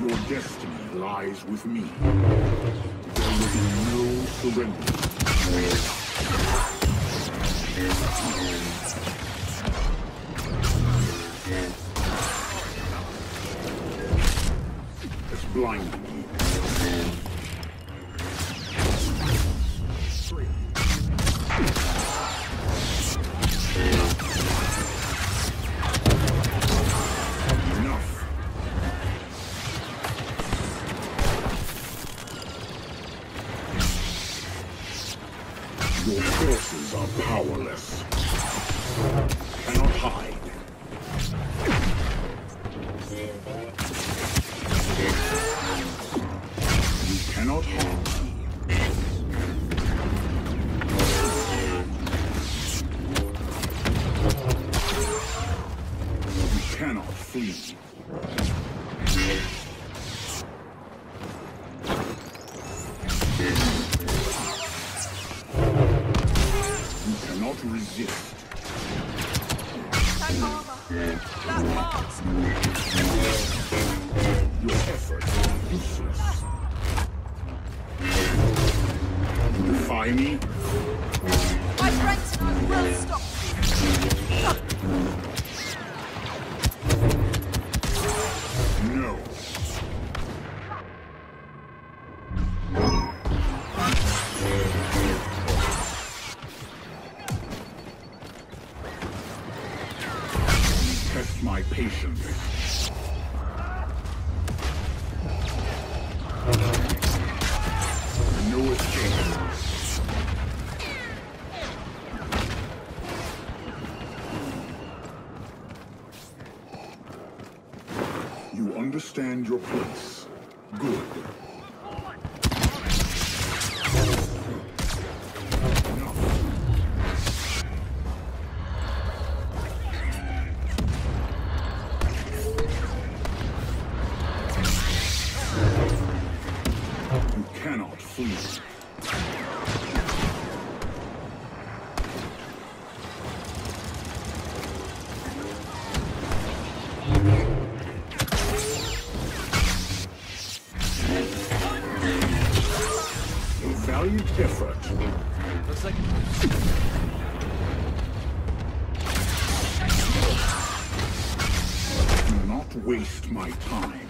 Your destiny lies with me. There will be no surrender. It's blinding you. Your forces are powerless. Cannot hide. You cannot harm me. You cannot flee. Cannot resist. That armor. That mask. Your effort is useless. You defy me? My strength will stop. No. Test my patience. No escape. You understand your place. Good. You cannot flee. A valiant effort. Looks like... Do not waste my time.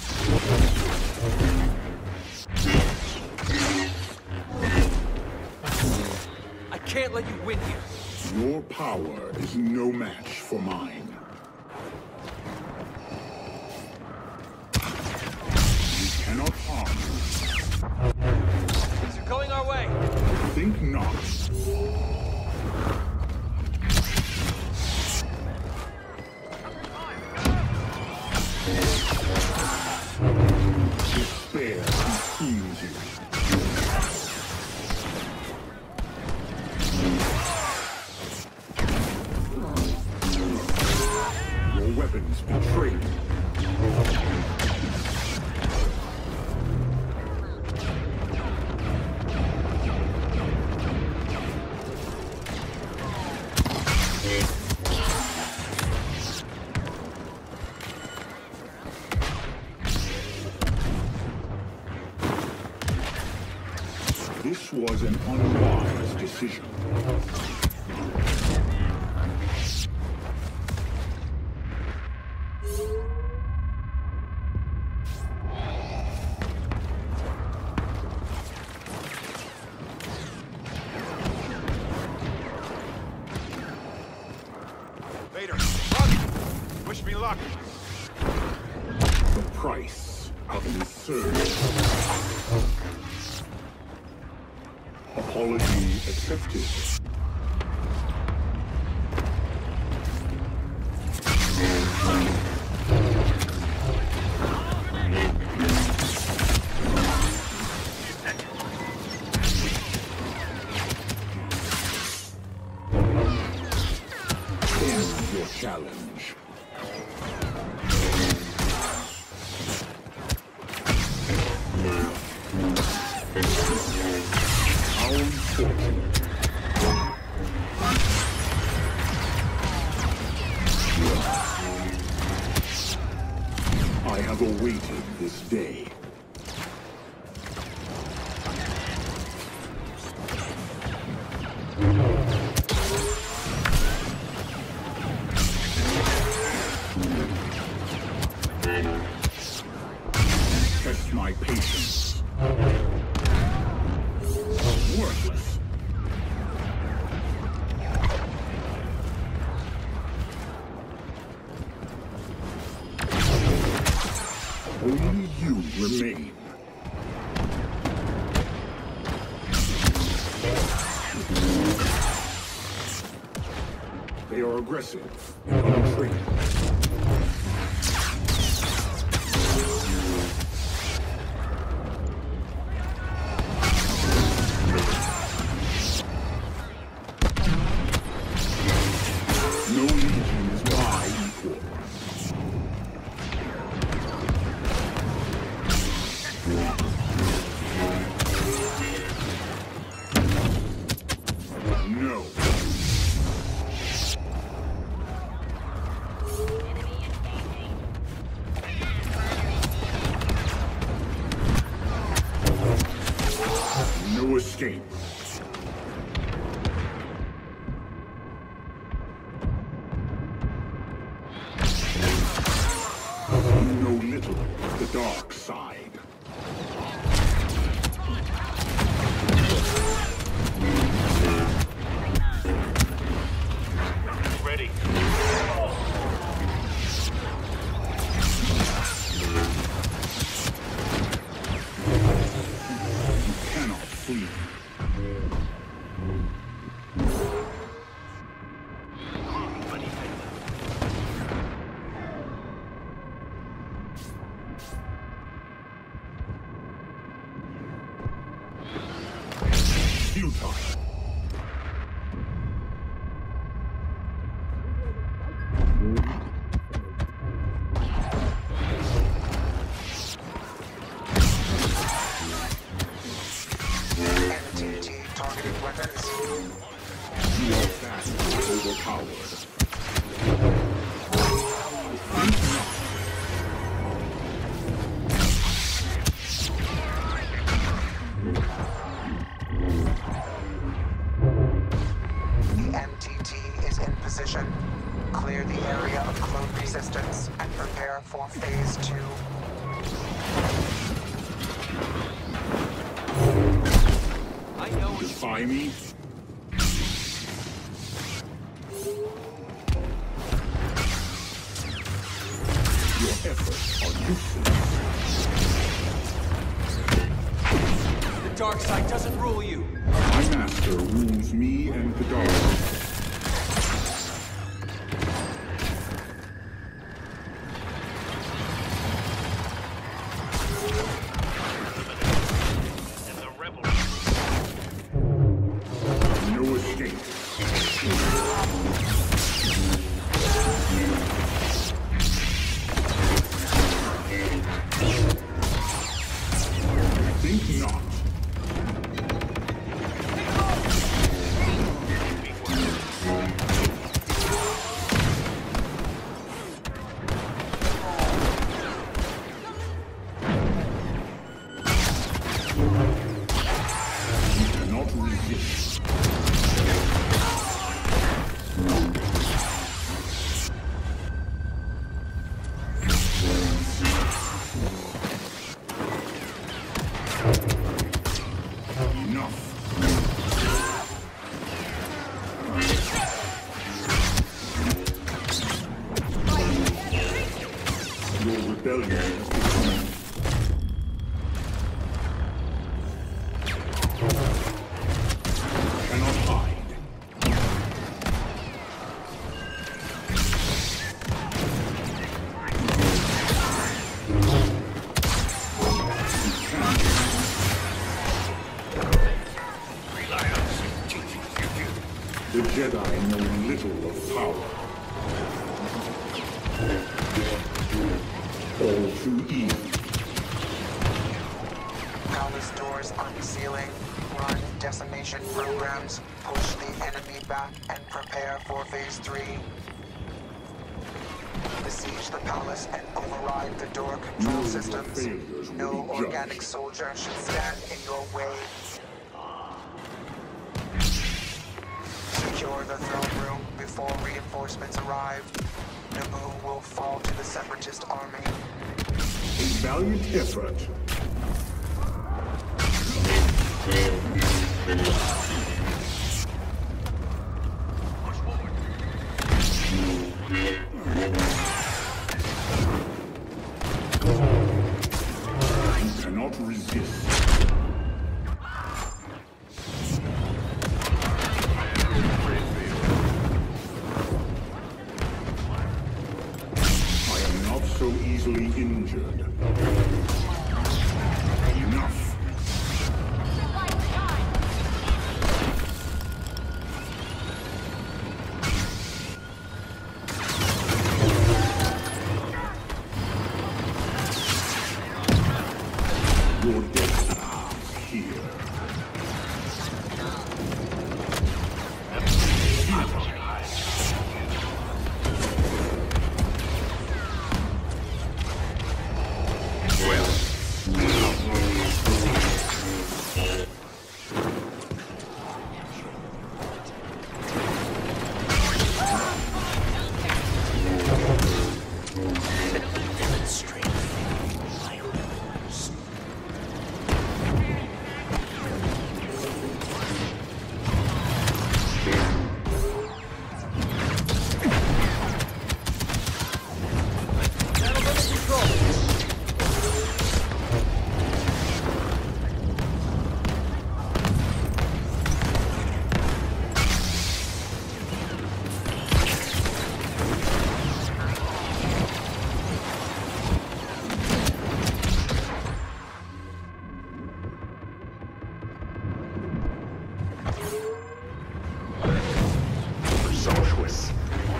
I can't let you win here. Your power is no match for mine. You cannot harm me. Things are going our way. Think not. Despair consumes you. Your weapons betray you. This was an unwise decision. Vader, run! Wish me luck. The price of an surge. Apology accepted. End your challenge. How unfortunate. I have have awaited this day. Test my patience. Worthless. Only you remain. They are aggressive and untrained. No legion is my equal. No. No escape. You know little of the dark side. Ready. You cannot flee. Futile. MTT targeting weapons. You are vastly overpowered. The MTT is in position. Clear the area of clone resistance and prepare for phase 2. I know it's Defy me? Your efforts are useless. the dark side doesn't rule you. My master rules me and the dark. And the rebel. No escape. Think not. You cannot resist. Enough. Your rebellion has begun. Cannot hide. The Jedi know little of power. All too easy. Palace doors unsealing. Run decimation programs. Push the enemy back and prepare for phase 3. Besiege the palace and override Inside the door control No systems, failures will no be judged. organic soldier should stand in your way. Secure the throne room before reinforcements arrive. Naboo will fall to the Separatist army. A valiant effort. You cannot resist. I am not so easily injured. Enough. Your death is here. Presumptuous.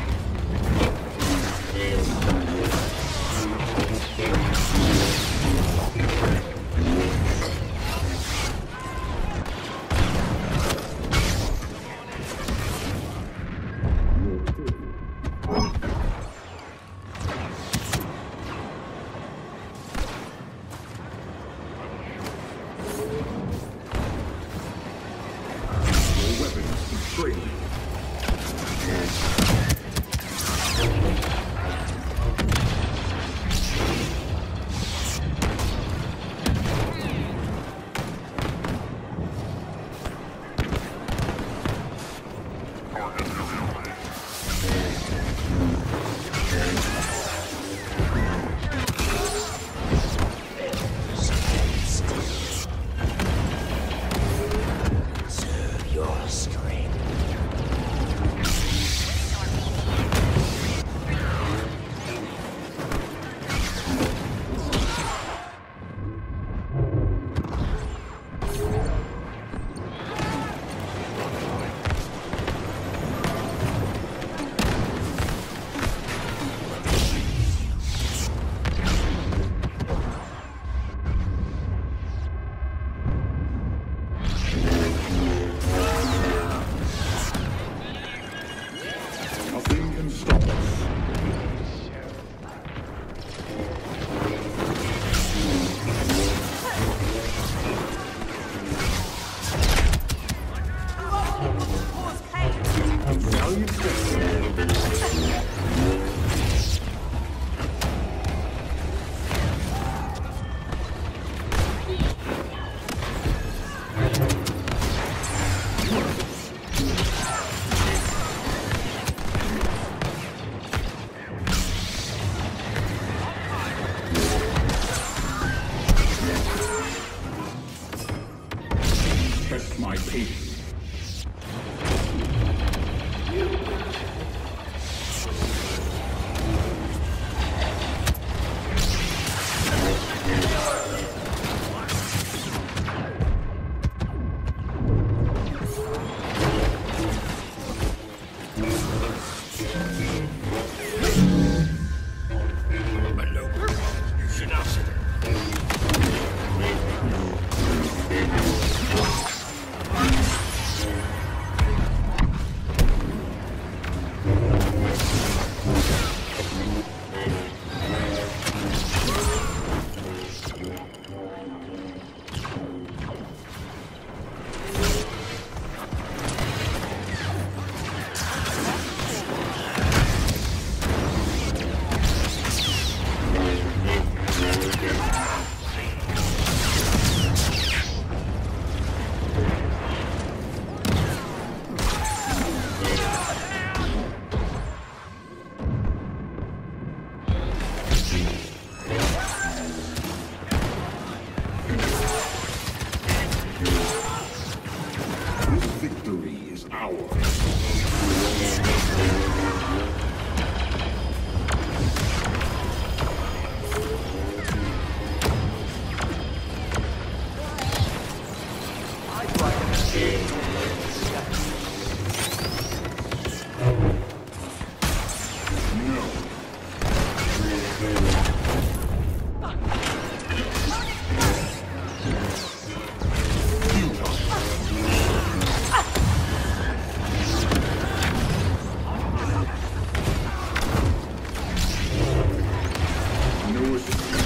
Your weapons betray me. Nothing can stop us. Cause chaos. Valiant effort. Test my patience. This victory is ours. No escape.